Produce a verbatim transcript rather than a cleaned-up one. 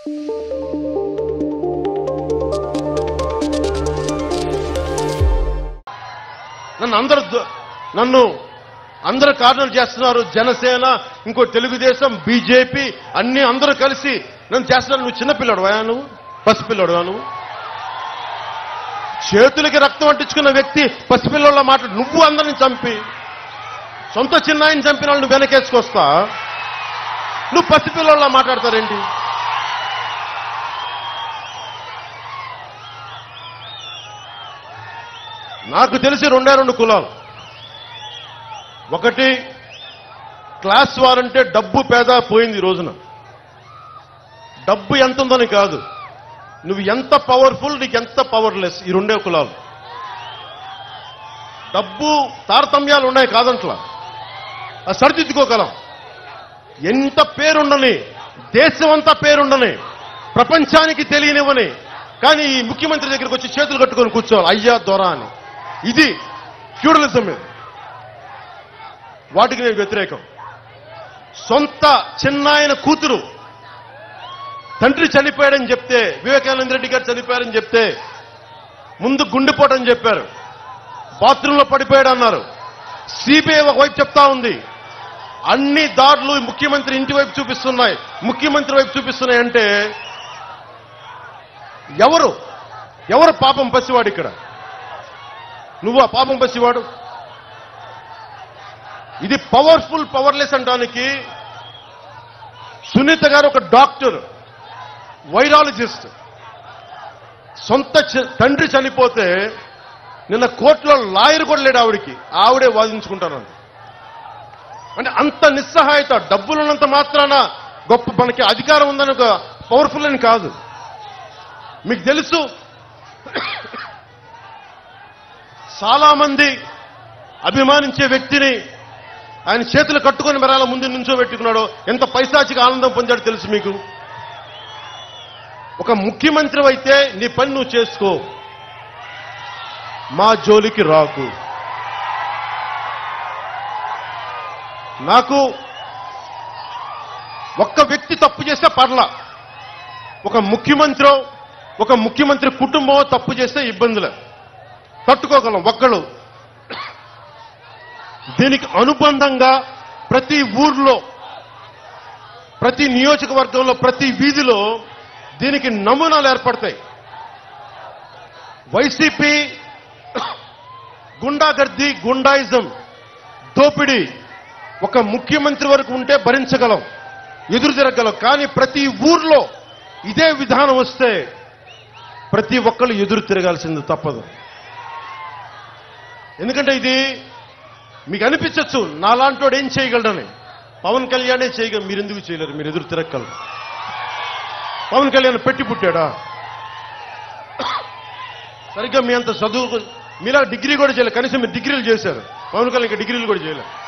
నన్ను అందరూ నన్ను అందరూ కారణాలు చేస్తున్నారు. జనసేన, ఇంకో తెలుగుదేశం, బీజేపీ అన్ని అందరూ కలిసి నన్ను చేస్తున్నారు. నువ్వు చిన్నపిల్లడువా? నువ్వు పసిపిల్లడువా? నువ్వు చేతులకి రక్తం అంటించుకున్న వ్యక్తి పసిపిల్లల మాట నువ్వు అందరిని చంపి సొంత చిన్నాయిని చంపిన వాళ్ళు నువ్వు వెనకేసుకొస్తా, నువ్వు పసిపిల్లల మాట్లాడతారేంటి? నాకు తెలిసి రెండే రెండు కులాలు. ఒకటి క్లాస్ వారంటే డబ్బు పేద పోయింది ఈ రోజున. డబ్బు ఎంత ఉందని కాదు, నువ్వు ఎంత పవర్ఫుల్, నీకు ఎంత పవర్లెస్. ఈ రెండే కులాలు. డబ్బు తారతమ్యాలు ఉన్నాయి కాదంట్లా, అది సరిదిద్దుకోగలం. ఎంత పేరుండని, దేశం అంతా పేరుండని, ప్రపంచానికి తెలియనివని, కానీ ఈ ముఖ్యమంత్రి దగ్గరికి వచ్చి చేతులు కట్టుకొని కూర్చోవాలి అయ్యా దొర అని. ఇది ఫ్యూడలిజం. ఇది వాటికి నేను వ్యతిరేకం. సొంత చిన్నాయన కూతురు తండ్రి చనిపోయాడని చెప్తే, వివేకానంద రెడ్డి గారు చనిపోయారని చెప్తే ముందు గుండెపోటని చెప్పారు, బాత్రూంలో పడిపోయాడు అన్నారు. సిబిఐ ఒకవైపు చెప్తా ఉంది, అన్ని దాడులు ముఖ్యమంత్రి ఇంటి వైపు చూపిస్తున్నాయి, ముఖ్యమంత్రి వైపు చూపిస్తున్నాయి. అంటే ఎవరు ఎవరు పాపం పసివాడు ఇక్కడ? నువ్వు ఆ పాపం పసివాడు. ఇది పవర్ఫుల్ పవర్లెస్ అంటానికి సునీత గారు ఒక డాక్టర్, వైరాలజిస్ట్. సొంత తండ్రి చనిపోతే నిన్న కోర్టులో లాయర్ కూడా లేడు ఆవిడికి, ఆవిడే వాదించుకుంటానండి. అంటే అంత నిస్సహాయత. డబ్బులున్నంత మాత్రాన గొప్ప మనకి అధికారం ఉందని ఒక పవర్ఫుల్ అని కాదు. మీకు తెలుసు, చాలా మంది అభిమానించే వ్యక్తిని ఆయన చేతులు కట్టుకొని మరాల ముందు నుంచో పెట్టుకున్నాడో ఎంత పైశాచిక ఆనందం పొందాడో తెలుసు మీకు. ఒక ముఖ్యమంత్రి అయితే నీ పని నువ్వు చేసుకో, మా జోలికి రాకు. నాకు ఒక్క వ్యక్తి తప్పు చేస్తే పర్లా, ఒక ముఖ్యమంత్రి ఒక ముఖ్యమంత్రి కుటుంబం తప్పు చేస్తే ఇబ్బందులే తట్టుకోగలం ఒక్కళ్ళు. దీనికి అనుబంధంగా ప్రతి ఊర్లో, ప్రతి నియోజకవర్గంలో, ప్రతి వీధిలో దీనికి నమూనాలు ఏర్పడతాయి. వైసీపీ గుండాగర్ది, గుండాయిజం, దోపిడీ ఒక ముఖ్యమంత్రి వరకు ఉంటే భరించగలం, ఎదురు తిరగలం. కానీ ప్రతి ఊర్లో ఇదే విధానం వస్తే ప్రతి ఒక్కళ్ళు ఎదురు తిరగాల్సింది తప్పదు. ఎందుకంటే ఇది మీకు అనిపించచ్చు నాలాంటోడు ఏం చేయగలడని. పవన్ కళ్యాణే చేయగలరు, మీరు ఎందుకు చేయలేరు? మీరు ఎదురు తిరగలరు. పవన్ కళ్యాణ్ పెట్టి పుట్టాడా? సరిగ్గా మీ అంత చదువు, మీలా డిగ్రీ కూడా చేయలేదు, కనీసం మీరు డిగ్రీలు చేశారు. పవన్ కళ్యాణ్ డిగ్రీలు కూడా చేయలేదు.